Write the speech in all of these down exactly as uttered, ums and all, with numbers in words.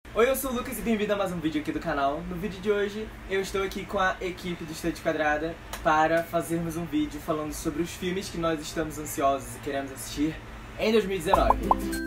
Oi, eu sou o Lucas e bem-vindo a mais um vídeo aqui do canal. No vídeo de hoje, eu estou aqui com a equipe do Estante Quadrada para fazermos um vídeo falando sobre os filmes que nós estamos ansiosos e queremos assistir em dois mil e dezenove.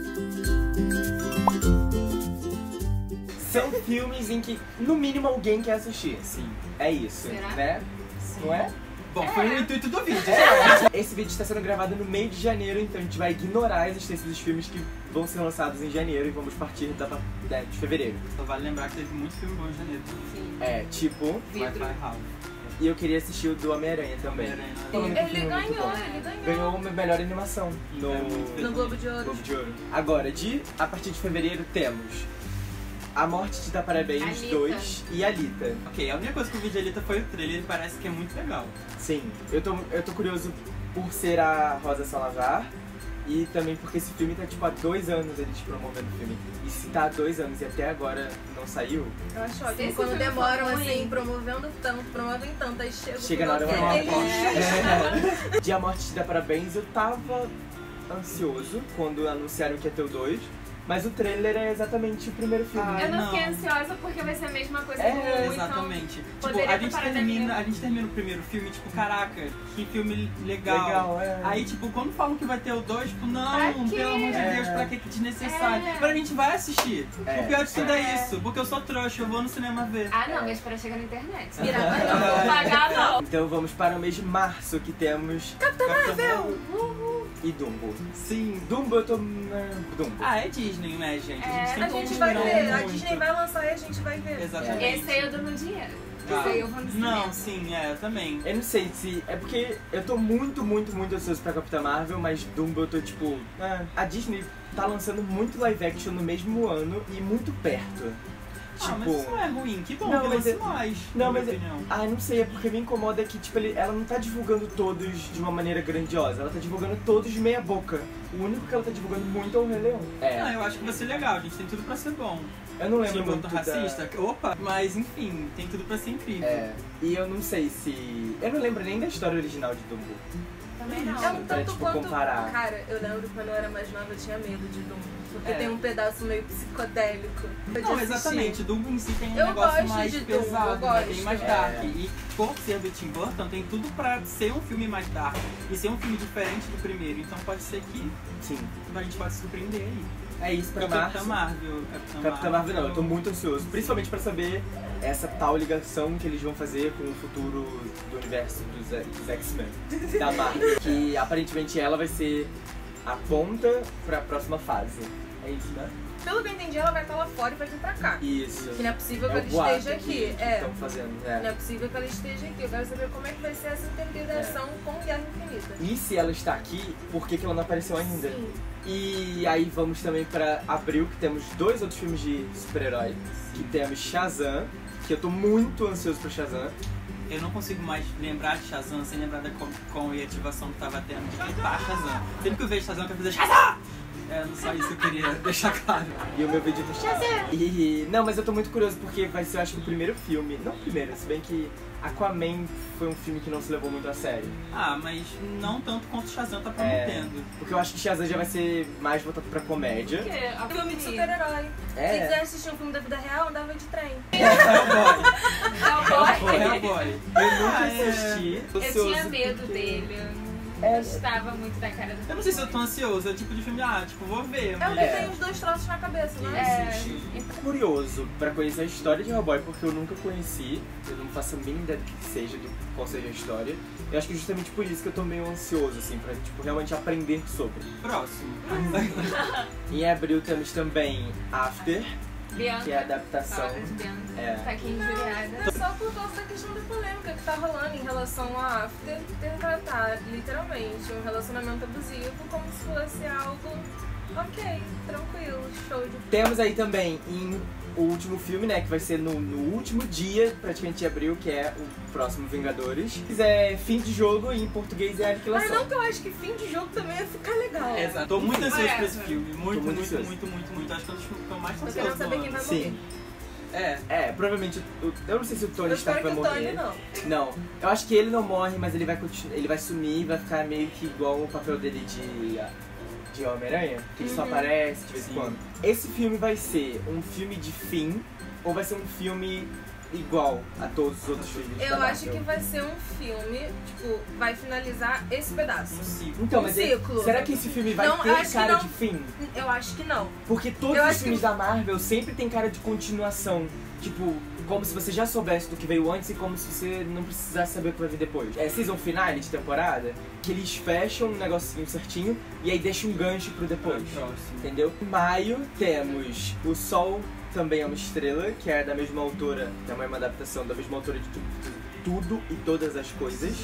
São filmes em que, no mínimo, alguém quer assistir. Sim. É isso, Será? né? Sim. Não é? Bom, foi o intuito do vídeo. É. Esse vídeo está sendo gravado no meio de janeiro, então a gente vai ignorar a existência dos filmes que vão ser lançados em janeiro e vamos partir da, da, de fevereiro. Só vale lembrar que teve muito filme bom em janeiro. Sim. É, tipo... Vidro. Wi-Fi House. E eu queria assistir o do Homem-Aranha também. Homem-Aranha. Falando que o Ele filme é muito ganhou, bom. ele ganhou. Ganhou uma melhor animação no, É muito No Globo de Ouro. Globo de Ouro. Agora, de, a partir de fevereiro temos A Morte Te Dá Parabéns Alita. dois e Alita. Ok, a única coisa que eu vi de Alita foi o trailer e parece que é muito legal. Sim, eu tô, eu tô curioso por ser a Rosa Salazar e também porque esse filme tá tipo há dois anos eles promovendo o filme. E se tá há dois anos e até agora não saiu, Eu acho Se ótimo esse quando filme demoram for assim, ruim. promovendo tanto, promovem tanto, aí chega, chega na hora é uma delícia. aposta. De A Morte Te Dá Parabéns eu tava ansioso quando anunciaram que ia ter o dois. Mas o trailer é exatamente o primeiro filme. Ah, Eu não, não. fiquei ansiosa porque vai ser a mesma coisa É, do um, Exatamente. Tipo, poderia a gente, preparar termina, daqui. a gente termina o primeiro filme, tipo, caraca, que filme legal. Legal, é. Aí, tipo, quando falam que vai ter o dois, tipo, não, Pra quê? pelo amor de É. Deus, pra que que desnecessário? É. Agora a gente vai assistir. É. O pior de tudo é. É. isso, porque eu sou trouxa, eu vou no cinema ver. Ah, não, mas para chegar na internet. Pirata Eu não não. vou pagar, não. Então vamos para o mês de março, que temos Capitão Marvel e Dumbo. Sim. Dumbo eu tô... na- Dumbo. Ah, é Disney, né, gente? É, tem A que gente vai combinar ver, a muito. Disney vai lançar e a gente vai ver. Exatamente. Esse aí eu dou meu dinheiro. Ah, Esse aí eu vou no cinema. Não, sim, é, eu também. Eu não sei se... É porque eu tô muito, muito, muito ansioso pra Capitã Marvel, mas Dumbo eu tô tipo... ah, a Disney tá lançando muito live action no mesmo ano e muito perto. Ah, mas Tipo... isso não é ruim, que bom Não, que mas lance é- mais, Não, na mas... minha é- opinião. Ah, não sei, é porque me incomoda que, tipo, ele- ela não tá divulgando todos de uma maneira grandiosa. Ela tá divulgando todos de meia boca. O único que ela tá divulgando muito é o Rei Leão. É. Ah, eu acho que vai ser legal, a gente tem tudo pra ser bom. Eu não lembro Tipo, muito da... racista, opa, mas enfim, tem tudo pra ser incrível. É, e eu não sei se... Eu não lembro nem da história original de Dumbo. Também não. É um Pra, tanto tipo, quanto. comparar. Cara, eu lembro quando eu era mais nova, eu tinha medo de Dumbo. Porque É. tem um pedaço meio psicodélico. de Não, assistir. exatamente, o Dumbo em si tem um Eu negócio gosto mais de Dumbo, pesado, eu né, gosto. bem mais É. dark. E por ser do Tim Burton, tem tudo pra ser um filme mais dark e ser um filme diferente do primeiro. Então pode ser que Sim. a gente pode se surpreender aí. É isso pra Capitã março. Marvel. Capitã, Capitã Marvel não, eu tô muito ansioso. Principalmente pra saber essa tal ligação que eles vão fazer com o futuro do universo dos, dos X-Men. Da Marvel. Que aparentemente ela vai ser a ponta pra próxima fase. É isso, né? Pelo que eu entendi, ela vai estar lá fora e vai vir pra cá. Isso. Que não é possível que É ela o boato esteja aqui. que É. estão fazendo, Não é né? possível que ela esteja aqui. Eu quero saber como é que vai ser essa interligação com Guerra Infinita. E se ela está aqui, por que, que ela não apareceu ainda? Sim. E aí vamos também pra abril, que temos dois outros filmes de super-herói. Que temos Shazam, que eu tô muito ansioso pra Shazam. Eu não consigo mais lembrar de Shazam sem lembrar da Comic Con e a ativação que tava tendo de gritar Shazam. Sempre que eu vejo Shazam, eu quero fazer Shazam! É, não só isso que eu queria deixar claro. E o meu vídeo do Shazam. E não, mas eu tô muito curioso porque vai ser, eu acho que o primeiro filme. Não o primeiro, se bem que Aquaman foi um filme que não se levou muito a sério. Ah, mas não tanto quanto Shazam tá É, prometendo. porque eu acho que Shazam já vai ser mais voltado pra comédia. Porque a Filme de família. super-herói. É. Se quiser assistir um filme da vida real, andava de trem. Hellboy. Hellboy. Hellboy. Eu nunca Ah, é. assisti. tô Eu ansioso tinha medo porque- dele. Eu não É. gostava muito da cara do Eu não sei se eu tô ansioso, é o tipo de filme, ah, tipo, vou ver. É o Mas... que É. tem os dois troços na cabeça, né? É. Eu tô curioso pra conhecer a história de Hellboy, porque eu nunca conheci. Eu não faço a mínima ideia do que seja, do qual seja a história. Eu acho que justamente por isso que eu tô meio ansioso, assim, pra tipo, realmente aprender sobre. Próximo. Em abril temos também After, Bianca. que é a adaptação. Saga de Bianca. É. Tá aqui injuriada. É só por causa da questão da polêmica que tá rolando em relação a After ter tratado, literalmente, um relacionamento abusivo como se fosse algo ok, tranquilo, show de... Temos aí também em o último filme, né, que vai ser no, no último dia, praticamente de abril, que é o próximo Vingadores. É fim de jogo e em português é Mas aniquilação. não que eu acho que fim de jogo também ia ficar legal. Exato. Tô muito ansioso É. pra esse filme. Muito, Tô muito muito, ansioso. muito, muito, muito. Acho que é um dos filmes que eu mais tô Tô ansioso querendo saber do quem vai ano. morrer. Sim. É. É, provavelmente, o- eu não sei se o Tony Eu espero Stark que vai o Tony morrer. não. Não, eu acho que ele não morre, mas ele vai continuar, ele vai sumir e vai ficar meio que igual o papel dele de de Homem-Aranha, que ele só Uhum. aparece de vez em Sim. quando. Esse filme vai ser um filme de fim ou vai ser um filme igual a todos os outros filmes da Eu Marvel? acho que vai ser um filme, tipo, vai finalizar esse pedaço. Um ciclo. Então, um mas aí, ciclo. será que esse filme vai Não, ter acho que cara não. de fim? Eu acho que não. Porque todos Eu os acho filmes que- da Marvel sempre tem cara de continuação. Tipo, como se você já soubesse do que veio antes e como se você não precisasse saber o que vai vir depois. É season finale de temporada, que eles fecham um negocinho certinho e aí deixam um gancho pro depois. Próximo. Entendeu? Em maio temos O Sol Também é uma Estrela, que é da mesma autora, também é uma adaptação da mesma autora de tu- tu- Tudo e Todas as Coisas.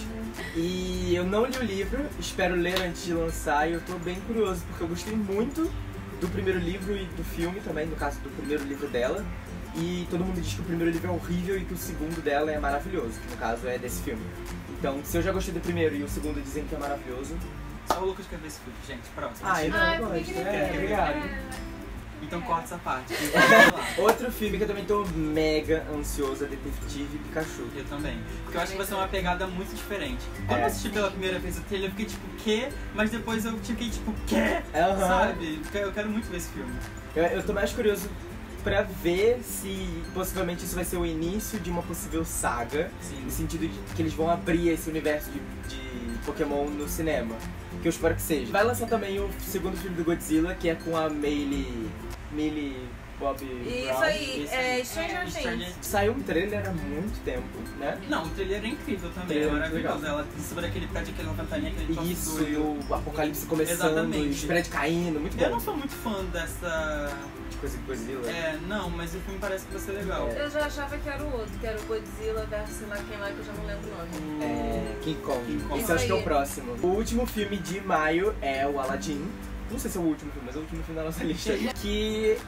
E eu não li o livro, espero ler antes de lançar e eu tô bem curioso, porque eu gostei muito do primeiro livro e do filme também, no caso do primeiro livro dela. E todo mundo diz que o primeiro livro é horrível e que o segundo dela é maravilhoso, que no caso é desse filme. Então, se eu já gostei do primeiro e o segundo dizem que é maravilhoso... Só o Lucas quer ver esse filme, gente. Próximo. Ah, eu não Ai, gosto, por que que ele é, quer? obrigado. É. Então corta essa parte. Vamos lá. Outro filme que eu também tô mega ansioso é Detetive Pikachu. Eu também. Porque eu acho que vai ser uma pegada muito diferente. Quando É. eu assisti pela primeira vez o trailer, eu fiquei tipo, quê? Mas depois eu fiquei tipo, quê? Aham. Sabe? Porque eu quero muito ver esse filme. Eu, eu tô mais curioso pra ver se possivelmente isso vai ser o início de uma possível saga, Sim. no sentido de que eles vão abrir esse universo de, de Pokémon no cinema. Que eu espero que seja. Vai lançar também o segundo filme do Godzilla, que é com a Meili... Meili... Bob Isso Brown. aí, Esse é aí. Stranger É, Things. Stranger- Saiu um trailer há muito tempo, né? Não, o trailer é incrível também, Trailer é é maravilhoso. legal. Ela em cima daquele prédio, aquele ventaninha, aquele troço Isso, doido. e o apocalipse começando, Exatamente. e os prédios caindo, muito Eu bom. não sou muito fã dessa. De coisa de Godzilla. É, não, mas o filme parece que vai ser legal. É. Eu já achava que era o outro, que era o Godzilla versus sei lá quem lá, que eu já não lembro o nome. É, King Kong. King Kong. Esse eu acho que é o Isso aí. próximo. O último filme de maio é o Aladdin. Não sei se é o último filme, mas é o último filme da nossa lista. Que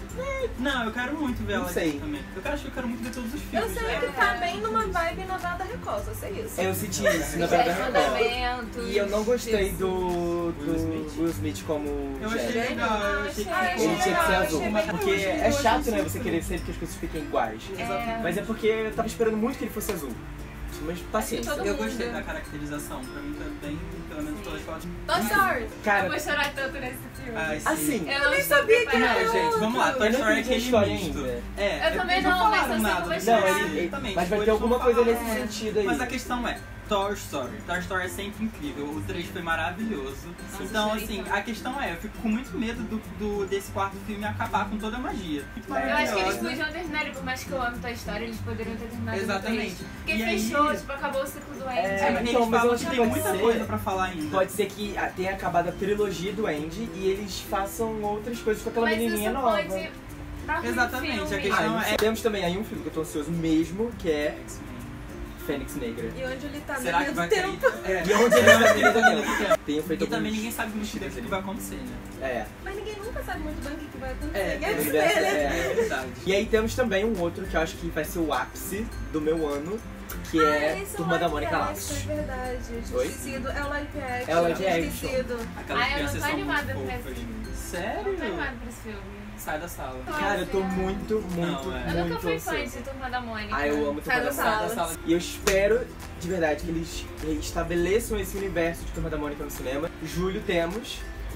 Não, eu quero muito ver Não ela sei. aqui também. Eu quero, acho que eu quero muito ver todos os Eu filmes. sei né? que tá bem numa vibe novela da Record, só sei isso. eu senti isso na Os verdade. dez mandamentos. E eu não gostei isso. do, do Will Smith. Will Smith como Eu achei Jack. legal, eu achei que Ah, Ele achei tinha que ser legal, azul. achei bem Porque justo, é eu chato, achei né, você super. querer sempre que as coisas fiquem iguais. Exatamente. Mas é porque eu tava esperando muito que ele fosse azul. Mas paciência. todo Eu mundo. gostei da caracterização, pra mim tá bem, pelo menos pelas fotos. Toy Story. Eu Cara, vou chorar tanto nesse filme. Ai, sim. assim, Eu não nem estou sabia que preparada. era Não, gente, vamos lá. Toy Eu não Story é entendi a aquele história misto. ainda. É, Eu também eles não, mas falaram eu sei nada que eu vou do chorar. Não, filme, ele, ele- exatamente, mas vai tipo, ter eles alguma não coisa falaram. nesse sentido aí. Mas a questão é, Toy Story. Toy Story é sempre incrível. O três foi maravilhoso. Nossa, Então, chorei assim, tanto. a questão é, eu fico com muito medo do, do- desse quarto filme acabar com toda a magia. Muito Eu acho que eles maravilhosa. podiam terminar, e por mais que eu ame Toy Story, eles poderiam ter terminado no Exatamente. três. Porque E aí- fechou, tipo, acabou o ciclo do Andy. É, É, mas então, eles mas eu falam acho que que tem pode muita ser- coisa pra falar ainda. Pode ser que ah, tenha acabado a trilogia do Andy e eles façam outras coisas com aquela Mas menininha isso nova. pode dar ruim no Exatamente, a filme. questão Ah, é- temos também aí um filme que eu tô ansioso mesmo, que é X-Men. Fênix Negra. E onde ele tá Será que no vai tempo. cair? É. E onde ele tá Será que no tá tempo? no tempo? Tenho feito E também alguns ninguém sabe muito bem o tiros que ali. vai acontecer, né? É. Mas ninguém nunca sabe muito bem o que que vai acontecer. É, em é X-Men, verdade, né? é. É verdade. E aí temos também um outro que eu acho que vai ser o ápice do meu ano, que Ah, é esse Turma da live Mônica action, Laços. É verdade, eu tinha Oi? esquecido. É o live action. É o live eu tinha action. esquecido. Aquelas Ai, eu não crianças tô são animada muito pra fofas. esse filme. Sério? Eu não tô animada pra esse filme. Sai da sala. Cara, eu tô muito, muito, Não, é. Eu nunca muito fui fã ansioso. de Turma da Mônica. Ah, eu amo Turma Sai da da Mônica. Sai da sala. E eu espero, de verdade, que eles estabeleçam esse universo de Turma da Mônica no cinema. Julho temos...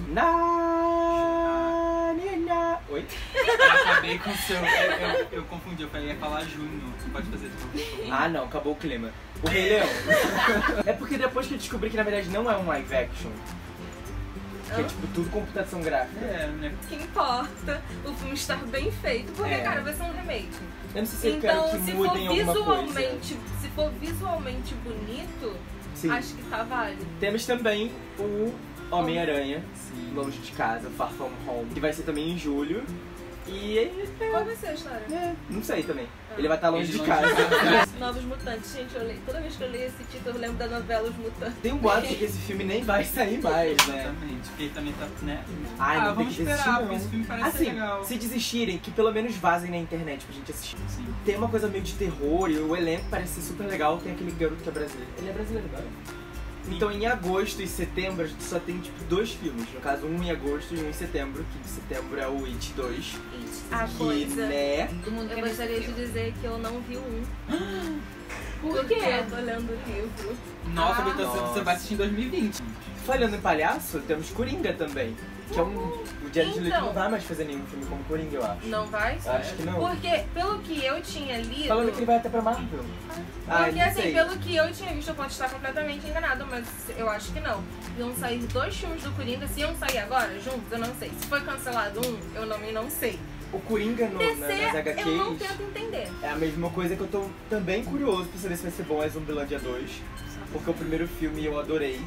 Na... Nina. Oi? Eu acabei com o seu. Eu, eu, eu confundi, eu falei ia falar junho. Você pode fazer de novo, por favor? Ah, não, acabou o clima. O Rei Leão. É porque depois que eu descobri que na verdade não é um live action, que é Hã? tipo tudo computação gráfica. É, né? O que importa o filme estar bem feito, porque, É. cara, vai ser um remake. Eu não sei se eu Então, quero que se for mudem alguma coisa. visualmente, se for visualmente bonito, Sim. acho que tá válido. Temos também o Homem-Aranha, Sim. Longe de Casa, Far From Home, que vai ser também em julho. E ele, Qual vai ser a história? é, não sei também. Ele vai estar longe de Ele casa. Novos Mutantes, gente, eu leio. Toda vez que eu leio esse título, eu lembro da novela Os Mutantes. Tem um boato de que esse filme nem vai sair mais, né? Exatamente, porque ele também tá, né? Ai, ah, não tem vamos que desistir, esperar, não. porque esse filme parece ser Assim, legal. se desistirem, que pelo menos vazem na internet pra gente assistir. Sim. Tem uma coisa meio de terror e o elenco parece ser super legal. Tem aquele garoto que é brasileiro. Ele é brasileiro, cara. Então em agosto e setembro a gente só tem tipo dois filmes. No caso, um em agosto e um em setembro. Que de setembro é o It dois. A Que, coisa. né? Todo mundo Eu quer gostaria ver de esse filme. dizer que eu não vi o um. Por Porque quê? eu tô lendo o livro. Nossa, Ah, Beto, você nossa. vai assistir em dois mil e vinte. Falando em palhaço, temos Coringa também. Que é um. O Jared Leto Então. não vai mais fazer nenhum filme como Coringa, eu acho. Não vai? Eu acho que não. Porque, pelo que eu tinha lido... Falando que ele vai até pra Marvel. Ah, Porque não assim, sei. pelo que eu tinha visto, eu posso estar completamente enganado, mas eu acho que não. Iam sair dois filmes do Coringa, se iam sair agora, juntos, eu não sei. Se foi cancelado um, eu também não sei. O Coringa no, na, nas D C, eu não H Qs tento entender. é a mesma coisa que eu tô também curioso pra saber se vai ser bom é Zumbilândia dois. Porque o primeiro filme eu adorei.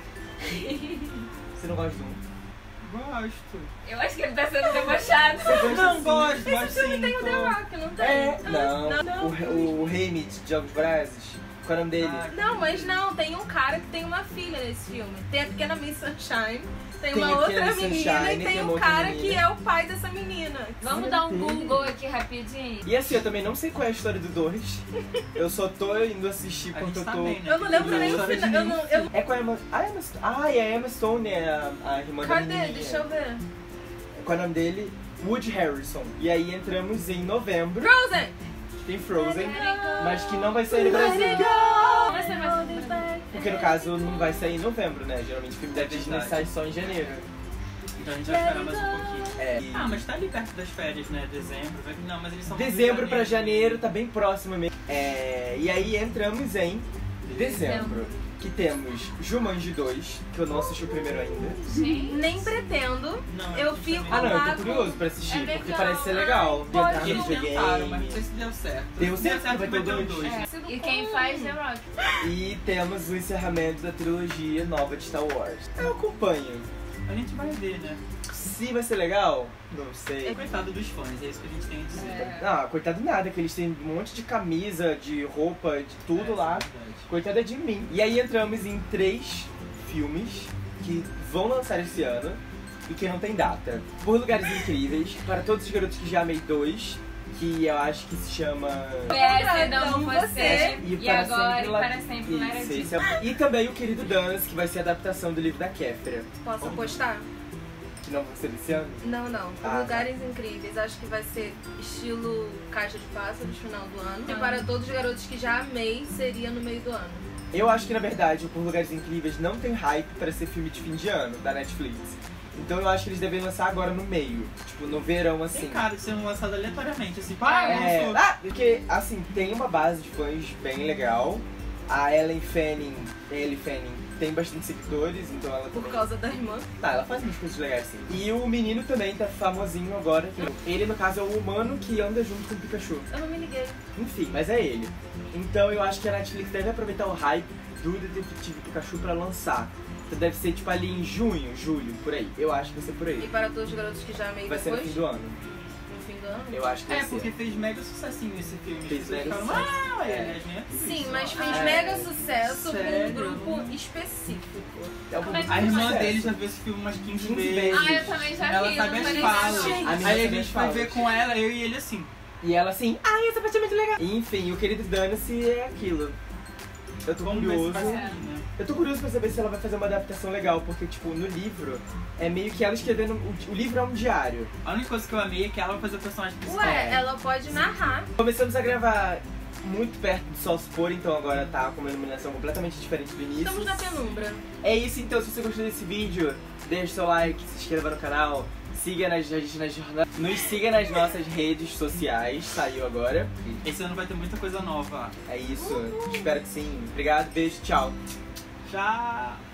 Você não gosta de um? Gosto. Eu acho que ele tá sendo debochado. Não, gosto, gosto sim. Tem o The tô- Rock, não tem? É, Ah, não. não. O, o Hamid de Jogos Vorazes. Qual é o nome dele? Ah, Não, mas não, tem um cara que tem uma filha nesse filme. Tem a pequena Miss Sunshine, tem, Tem uma a outra pequena Miss menina Sunshine, e tem tem uma um outra cara menina. que é o pai dessa menina. Vamos dar um Google aqui rapidinho. E assim, eu também não sei qual é a história do dois. Eu só tô indo assistir A porque gente eu tá tô... bem, né? Eu não lembro Não, nem o história de final. Eu não, eu... É com a Emma... Ah, Emma... ah, e a Emma Stone é a, a irmã da Cadê? menininha. Deixa eu ver. Qual é o nome dele? Woody Harrelson. E aí entramos em novembro. Frozen! Tem Frozen, mas que não vai sair no Brasil. Vai ser mais um Brasil. Porque no caso não vai sair em novembro, né? Geralmente o filme da É Disney verdade. sai só em janeiro. Então a gente vai esperar mais um pouquinho. É. E Ah, mas tá ali perto das férias, né? Dezembro. vai- Não, mas eles são dezembro em pra janeiro tá bem próximo mesmo. É, e aí entramos em dezembro, que temos Jumanji dois, que eu não assisti o primeiro ainda. Gente. Nem pretendo. Não, Eu a gente fico- também Ah não, eu Lá tô curioso pra assistir, É porque legal. parece ser legal. Ai, Ambientado Eles no tentaram, mas não videogame. sei se deu certo. Deu Se certo, vai ter vai ter o o dois. dois. É. E quem faz The Rock? E temos o encerramento da trilogia nova de Star Wars. Eu acompanho. A gente vai ver, né? Se vai ser legal, não É sei. coitado dos fãs, é isso que a gente tem a dizer. É. Ah, coitado nada, que eles têm um monte de camisa, de roupa, de tudo É, lá. isso é verdade. Coitada de mim. E aí entramos em três filmes que vão lançar esse ano e que não tem data. Por Lugares Incríveis, Para Todos os Garotos que Já Amei dois, que eu acho que se chama... Perdão, Então, você. você. E, Para agora, Sempre e Lá- para sempre Lara Isso, Jean. esse é- E também o Querido Dance, que vai ser a adaptação do livro da Kéfera, Posso apostar? que não vai ser esse ano. Não, não. Por Ah, Lugares Incríveis. Acho que vai ser estilo Caixa de Pássaros, final do ano. E Ah. para todos os garotos que já amei, seria no meio do ano. Eu acho que, na verdade, o Por Lugares Incríveis não tem hype para ser filme de fim de ano, da Netflix. Então eu acho que eles devem lançar agora no meio, tipo, no verão, assim. Tem cara de sendo lançado aleatoriamente, assim, pá, É, lançou. ah, porque, assim, tem uma base de fãs bem legal. A Ellen Fanning, Ellie Fanning, tem bastante seguidores, então ela Por também... causa da irmã. Tá, ela faz umas coisas legais, sim. E o menino também tá famosinho agora. Que... Ele, no caso, é o humano que anda junto com o Pikachu. Eu não me liguei. Enfim, mas é ele. Então eu acho que a Netflix deve aproveitar o hype do Detetive Pikachu pra lançar. Então deve ser, tipo, ali em junho, julho, por aí. Eu acho que vai ser por E aí. para todos os garotos que já amei Vai ser no depois? fim do ano. No fim do ano? Eu acho que vai É, ser. porque fez mega sucessinho esse filme. Fez As pessoas mega ficaram, sucesso. "Ah, É. eles, né?" Sim, mas fez Ah, mega é. sucesso Sério? com um grupo específico. É um Como é que pouco A de irmã sucesso. dele já viu esse filme umas quinze quinze vezes. vezes. Ah, eu também já Ela vi, sabe não as tô ligada. falas. A menina Aí a sabe gente as foi falas. ver com ela, eu e ele assim. E ela assim, ai, essa parte é muito legal. E, enfim, o Querido Dane-se é aquilo. Eu tô Vamos ver se curioso. vai sair, né? Eu tô curioso pra saber se ela vai fazer uma adaptação legal, porque, tipo, no livro, é meio que ela escrevendo... O, o livro é um diário. A única coisa que eu amei é que ela vai fazer o personagem principal. Ué, ela pode narrar. Começamos a gravar muito perto do Sol se pôr, então agora tá com uma iluminação completamente diferente do início. Estamos na penumbra. É isso, então, se você gostou desse vídeo, deixa o seu like, se inscreva no canal, siga nas, nas, nas, nos siga nas nossas redes sociais, saiu agora. Esse ano vai ter muita coisa nova. É isso, espero que sim. Obrigado, beijo, tchau. Já.